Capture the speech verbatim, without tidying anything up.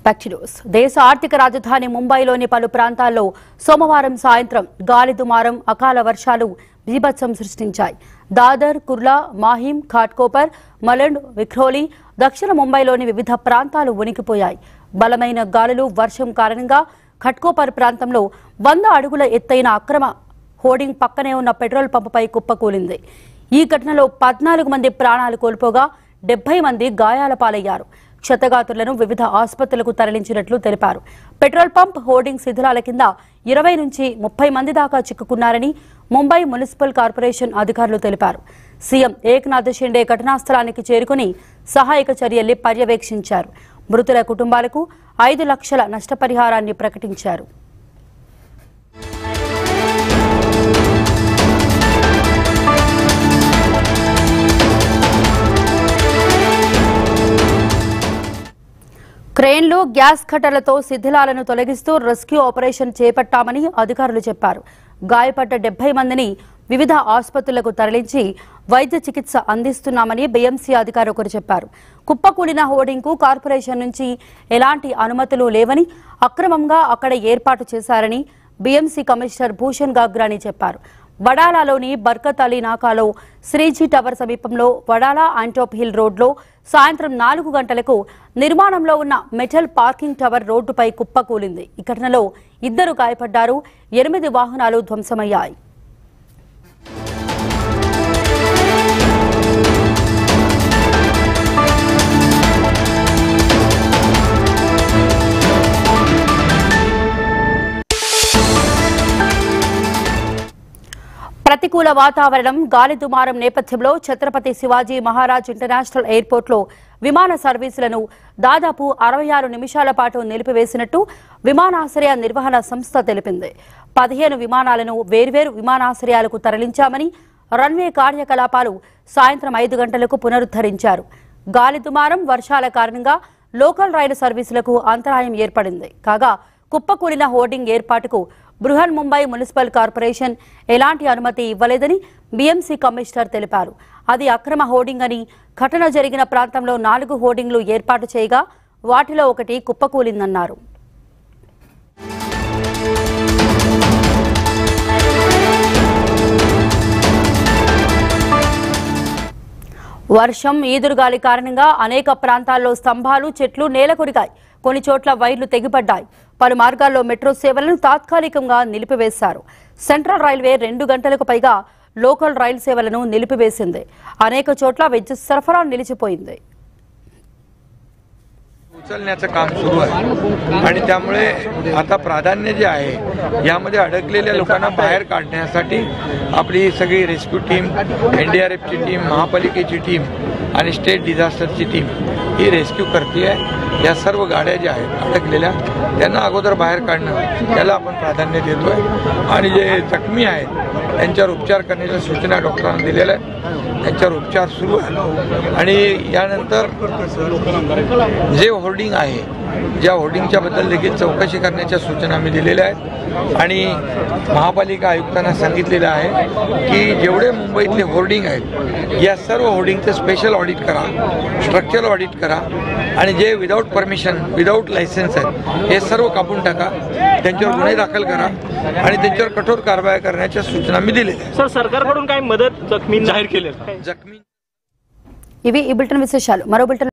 Back to news. దేశ ఆర్థిక రాజధాని ముంబైలోని పలు ప్రాంతాల్లో సోమవారం సాయంత్రం గాలి దుమారం అకాల వర్షాలు బీభత్సం సృష్టించాయి. దాదర్, కుర్లా, మాహిం, ఘాట్కోపర్, మలండ్, విఖ్రోలి, దక్షిణ ముంబైలోని వివిధ ప్రాంతాలు వణికిపోయాయి. బలమైన గాలులు, వర్షం కారణంగా ఘాట్కోపర్ ప్రాంతంలో వంద అడుగుల ఎత్తైన అక్రమ హోర్డింగ్ పక్కనే ఉన్న పెట్రోల్ పంపుపై కుప్పకూలింది. ఈ ఘటనలో పద్నాలుగు మంది ప్రాణాలు కోల్పోగా డెబ్బై మంది గాయాల పాలయ్యారు. క్షతగాతులను వివిధ ఆసుపత్రులకు తరలించినట్లు తెలిపారు. పెట్రోల్ పంప్ హోర్డింగ్ శిథిలాల కింద ఇరవై నుంచి ముప్పై మంది దాకా చిక్కుకున్నారని ముంబై మున్సిపల్ కార్పొరేషన్ అధికారులు తెలిపారు. సీఎం ఏక్నాథ్ షిండే ఘటనా స్థలానికి చేరుకుని సహాయక చర్యల్ని పర్యవేక్షించారు. మృతుల కుటుంబాలకు ఐదు లక్షల నష్టపరిహారాన్ని ప్రకటించారు. క్రేన్లు, గ్యాస్ కట్టర్లతో శిథిలాలను తొలగిస్తూ రెస్క్యూ ఆపరేషన్ చేపట్టామని అధికారులు చెప్పారు. గాయపడ్డ డెబ్బై మందిని వివిధ ఆసుపత్రులకు తరలించి వైద్య చికిత్స అందిస్తున్నామని బీఎంసీ అధికారి ఒకరు చెప్పారు. కుప్పకూలిన హోర్డింగ్కు కార్పొరేషన్ నుంచి ఎలాంటి అనుమతులు లేవని, అక్రమంగా అక్కడ ఏర్పాటు చేశారని బీఎంసీ కమిషనర్ భూషణ్ గాగ్రాని చెప్పారు. వడాలాలోని బర్కత్ అలీ నాకాలో శ్రీజీ టవర్ సమీపంలో వడాలా ఆంటోప్ హిల్ రోడ్లో సాయంత్రం నాలుగు గంటలకు నిర్మాణంలో ఉన్న మెటల్ పార్కింగ్ టవర్ రోడ్డుపై కుప్పకూలింది. ఈ ఘటనలో ఇద్దరు గాయపడ్డారు. ఎనిమిది వాహనాలు ధ్వంసమయ్యాయి. ప్రతికూల వాతావరణం, గాలి దుమారం నేపథ్యంలో ఛత్రపతి శివాజీ మహారాజ్ ఇంటర్నేషనల్ ఎయిర్పోర్ట్లో విమాన సర్వీసులను దాదాపు అరవై ఆరు నిమిషాల పాటు నిలిపివేసినట్టు విమానాశ్రయ నిర్వహణ సంస్థ తెలిపింది. పదిహేను విమానాలను వేర్వేరు విమానాశ్రయాలకు తరలించామని, రన్వే కార్యకలాపాలు సాయంత్రం ఐదు గంటలకు పునరుద్ధరించారు. గాలి దుమారం, వర్షాల కారణంగా లోకల్ రైలు సర్వీసులకు అంతరాయం ఏర్పడింది. కాగా కుప్పకూలిన హోర్డింగ్ ఏర్పాటుకు బృహన్ ముంబై మున్సిపల్ కార్పొరేషన్ ఎలాంటి అనుమతి ఇవ్వలేదని బీఎంసీ కమిషనర్ తెలిపారు. అది అక్రమ హోర్డింగ్ అని, ఘటన జరిగిన ప్రాంతంలో నాలుగు హోర్డింగ్లు ఏర్పాటు చేయగా వాటిలో ఒకటి కుప్పకూలిందన్నారు. వర్షం, ఈదురుగాలి కారణంగా అనేక ప్రాంతాల్లో స్తంభాలు, చెట్లు నేలకొరిగాయి. కొన్ని చోట్ల వైర్లు తెగిపడ్డాయి. పలు మార్గాల్లో మెట్రో సేవలను తాత్కాలికంగా నిలిపివేశారు. సెంట్రల్ రైల్వే రెండు గంటలకు పైగా లోకల్ రైలు సేవలను నిలిపివేసింది. అనేక చోట్ల విద్యుత్ సరఫరా నిలిచిపోయింది. उचलण्याचं काम सुरू आहे आणि त्यामुळे आता प्राधान्य जे आहे यामध्ये अडकलेल्या लोकांना बाहेर काढण्यासाठी आपली सगळी रेस्क्यू टीम, एनडीआरएफची टीम, महापालिकेची टीम आणि स्टेट डिझास्टरची टीम ही रेस्क्यू करते आहे. या सर्व गाड्या ज्या आहेत अडकलेल्या त्यांना अगोदर बाहेर काढणं याला आपण प्राधान्य देतो आहे. आणि जे जखमी आहेत त्यांच्यावर उपचार करण्याच्या सूचना डॉक्टरांना दिलेल्या आहेत. त्यांच्यावर उपचार सुरू आहे. आणि यानंतर जे होर्डिंग आहे, ज्या होर्डिंगच्या बद्दल देखील चौकशी करण्याच्या सूचना मी दिलेल्या आहेत. आणि महापालिका आयुक्तांना सांगितलेलं आहे की जेवढे मुंबईतले होर्डिंग आहेत या सर्व होर्डिंगचं स्पेशल ऑडिट करा, स्ट्रक्चरल ऑडिट करा आणि जे विदाऊट परमिशन, विदाऊट लायसन्स आहेत हे सर्व कापून टाका, त्यांच्यावर गुन्हे दाखल करा आणि त्यांच्यावर कठोर कारवाई करण्याच्या सूचना मी दिलेल्या आहेत. सर, सरकारकडून काय मदत जखमींना जाहीर केली? जखमी ఇవి ఈ బులెటిన్ విశేషాలు. మరో బులెటిన్